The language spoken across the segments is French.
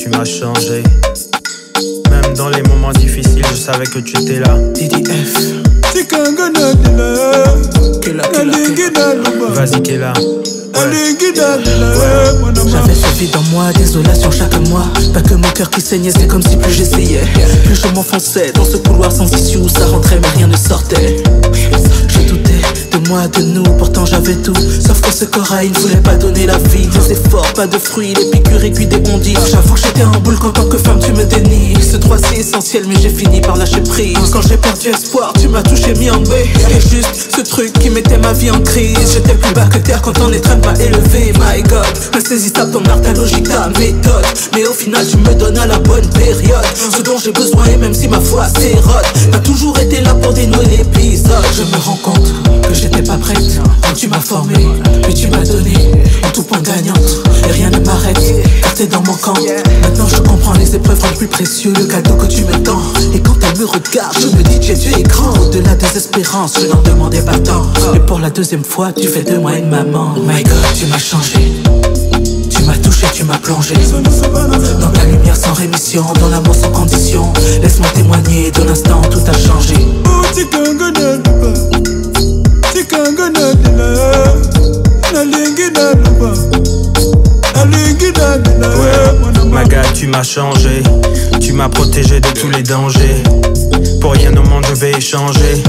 tu m'as changé. Même dans les moments difficiles, je savais que tu étais là. DDF. Vas-y, Kella. J'avais ce vide en moi, désolation chaque mois. Pas que mon cœur qui saignait, c'est comme si plus j'essayais, plus je m'enfonçais dans ce couloir sans issue où ça rentrait mais rien ne sortait. Je doutais de moi, de nous, pourtant j'avais tout. Sauf que ce corail ne voulait pas donner la vie. Des efforts, pas de fruits, les piqûres aiguilles des ondits. J'avoue que j'étais en boule qu'en tant que femme tu me dénies. Ce droit c'est essentiel mais j'ai fini par lâcher prise. Quand j'ai perdu espoir, tu m'as touché, mis en B. Et juste ce truc qui mettait ma vie en crise. J'étais plus bas que terre quand ton étreinte m'a élevé. My God, insaisissable ton art, ta logique, ta méthode. Mais au final tu me donnes à la bonne période ce dont j'ai besoin et même si ma foi s'érode, t'as toujours été là pour dénouer l'épisode. Je me rends compte que j'étais pas prête quand tu m'as formé, puis tu m'as donné en tout point gagnante. Et rien ne m'arrête, car t'es dans mon camp. Maintenant je comprends les épreuves rendent plus précieux le cadeau que tu me tends. Et quand elle me regarde, je me dis que Dieu est grand. Au-delà des espérances, je n'en demandais pas tant. Et pour la deuxième fois, tu fais de moi une maman. My God, tu m'as changé. Tu m'as touché, tu m'as plongé dans ta lumière sans rémission, dans l'amour sans condition. Laisse-moi témoigner de l'instant où tout a changé. My God, tu m'as changé. Tu m'as protégé de tous les dangers. Pour rien au monde je vais échanger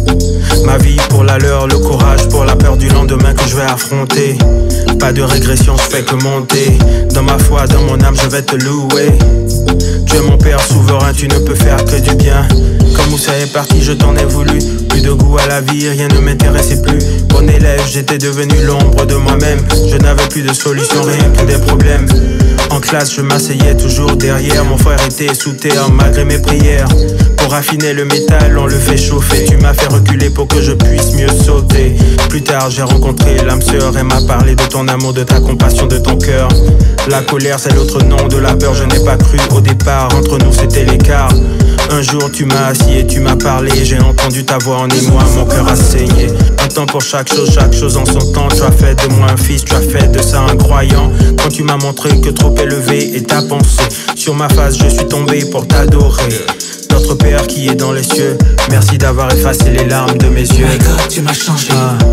ma vie pour la leur, le courage pour la peur du lendemain que je vais affronter. Pas de régression, je fais que monter. Dans ma foi, dans mon âme, je vais te louer. Tu es mon père souverain, tu ne peux faire que du bien. Comme Moussa est parti, je t'en ai voulu. Plus de goût à la vie, rien ne m'intéressait plus. Bon élève, j'étais devenu l'ombre de moi-même. Je n'avais plus de solution, rien que des problèmes. En classe, je m'asseyais toujours derrière. Mon frère était sous terre malgré mes prières. Pour affiner le métal, on le fait chauffer. Tu m'as fait reculer pour que je puisse mieux sauter. Plus tard, j'ai rencontré l'âme sœur. Elle m'a parlé de ton amour, de ta compassion, de ton cœur. La colère, c'est l'autre nom de la peur. Je n'ai pas cru au départ, entre nous c'était l'écart. Un jour tu m'as assis et tu m'as parlé. J'ai entendu ta voix en émoi, mon cœur a saigné. Un temps pour chaque chose en son temps. Tu as fait de moi un fils, tu as fait de ça un croyant. Quand tu m'as montré que trop élevé est ta pensée, sur ma face je suis tombé pour t'adorer. Notre Père qui est dans les cieux, merci d'avoir effacé les larmes de mes yeux. My God, tu m'as changé.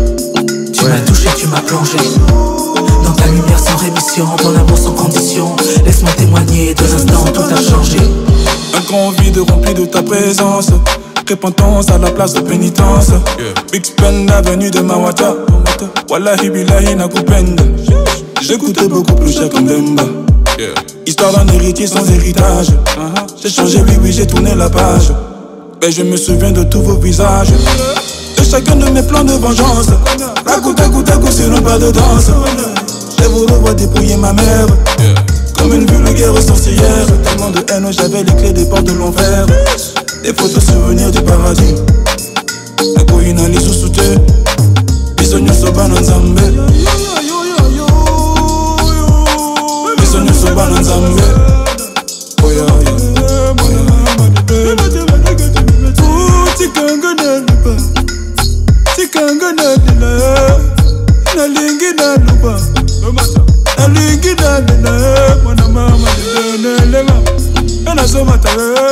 Tu m'as touché, tu m'as plongé dans ta lumière sans rémission, dans l'amour sans condition. Laisse-moi témoigner de l'instant où tout a changé. Un grand vide rempli de ta présence, repentance à la place de pénitence. Big Spend, avenue de Mawata. Wallahi billahi nakupenda. J'écoutais beaucoup plus cher comme Bemba. Histoire d'un héritier sans héritage. J'ai changé, oui, j'ai tourné la page. Mais je me souviens de tous vos visages, de chacun de mes plans de vengeance. À coup sur un pas de danse. J'ai voulu voir dépouiller ma mère, comme une vulgaire sorcière. Tellement de haine, j'avais les clés des portes de l'enfer. Des photos souvenirs du paradis. La couine les sous-soute. Bisogno soba nzambe. Bisogno soba nzambe. Oh yeah, yeah. Nalingi na mwana mama,